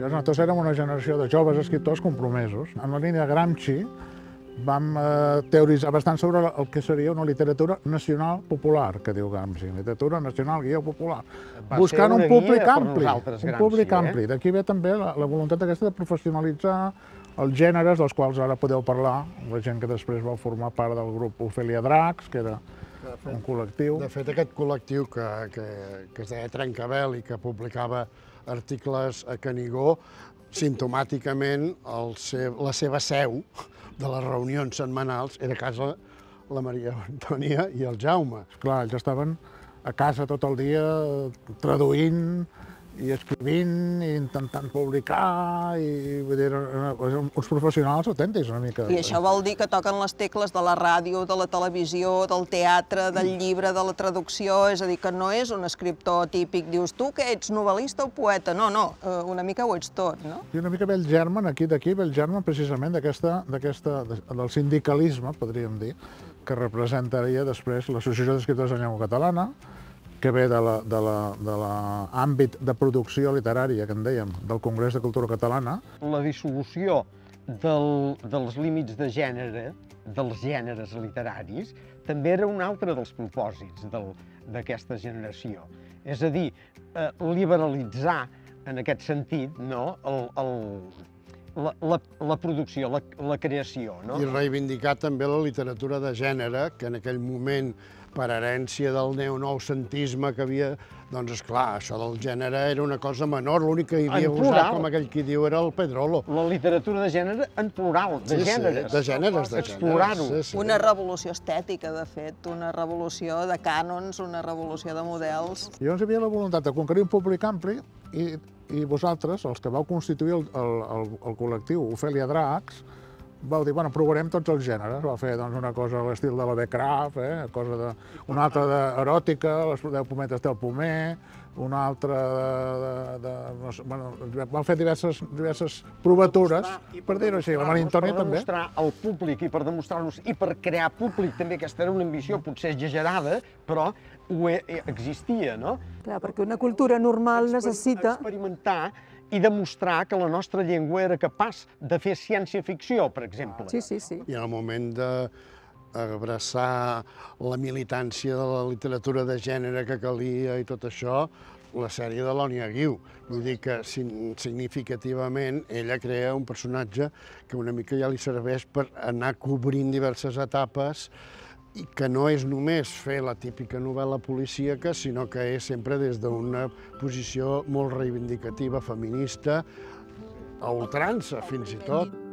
Nosaltres érem una generació de joves escriptors compromesos. En la línia de Gramsci vam teoritzar bastant sobre el que seria una literatura nacional popular, que diu Gramsci, literatura nacional guió popular, buscant un públic ampli. D'aquí ve també la voluntat aquesta de professionalitzar els gèneres dels quals ara podeu parlar, la gent que després va formar part del grup Ofèlia Dracs, que era un col·lectiu. De fet, aquest col·lectiu que es deia Trencabel i que publicava articles a Canigó, simptomàticament la seva seu de les reunions setmanals era a casa la Maria Antònia i el Jaume. Clar, ells estaven a casa tot el dia traduint i escrivint i intentant publicar, i vull dir, uns professionals autèntics una mica. I això vol dir que toquen les tecles de la ràdio, de la televisió, del teatre, del llibre, de la traducció, és a dir, que no és un escriptor típic, dius tu que ets novel·lista o poeta, no, una mica ho ets tot, no? I una mica ve el germen, d'aquí ve el germen precisament del sindicalisme, podríem dir, que representaria després l'Associació d'Escriptors de Llengua Catalana, que ve de l'àmbit de producció literària, que en dèiem, del Congrés de Cultura Catalana. La dissolució dels límits de gènere, dels gèneres literaris, també era un altre dels propòsits d'aquesta generació. És a dir, liberalitzar, en aquest sentit, la producció, la creació. I reivindicar també la literatura de gènere, que en aquell moment, per herència del neonoucentisme que havia, doncs esclar, això del gènere era una cosa menor, l'únic que hi havia usat, com aquell qui diu, era el Pedrolo. La literatura de gènere en plural, de gèneres. De gèneres, explorar-ho. Una revolució estètica, de fet, una revolució de cànons, una revolució de models. Llavors hi havia la voluntat de conquerir un públic ampli i vosaltres, els que vau constituir el col·lectiu Ofèlia Dracs, vau dir, bueno, provarem tots els gèneres. Vau fer una cosa a l'estil de la Becraft, una altra d'eròtica, les 10 pometes del Pomer, una altra vam fer diverses provatures, per dir-ho així, la Maria Antònia també. Per demostrar al públic i per demostrar-nos, i per crear públic també, aquesta era una ambició potser exagerada, però existia, no? Clar, perquè una cultura normal necessita experimentar i demostrar que la nostra llengua era capaç de fer ciència-ficció, per exemple. Sí. I en el moment d'abraçar la militància de la literatura de gènere que calia i tot això, la sèrie de l'Ònia Guiu. Vull dir que significativament ella crea un personatge que una mica ja li serveix per anar cobrint diverses etapes i que no és només fer la típica novel·la policíaca, sinó que és sempre des d'una posició molt reivindicativa, feminista, a ultrança, fins i tot.